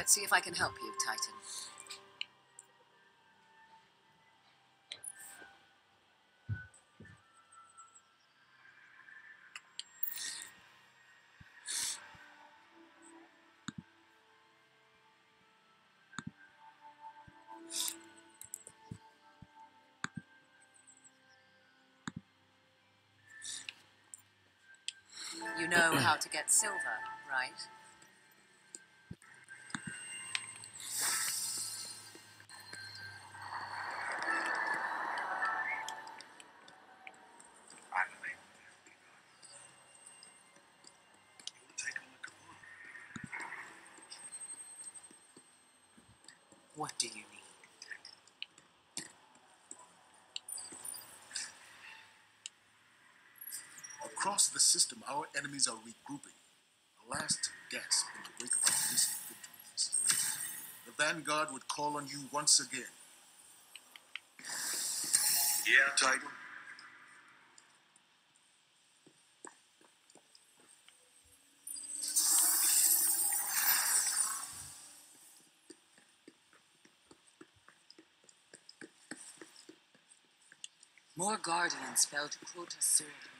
Let's see if I can help you, Titan. You know how to get silver, right? What do you need? Across the system, our enemies are regrouping. A last gasp in the wake of our recent victories. The Vanguard would call on you once again. Yeah, Titan. More Guardians fell to Crota's sword.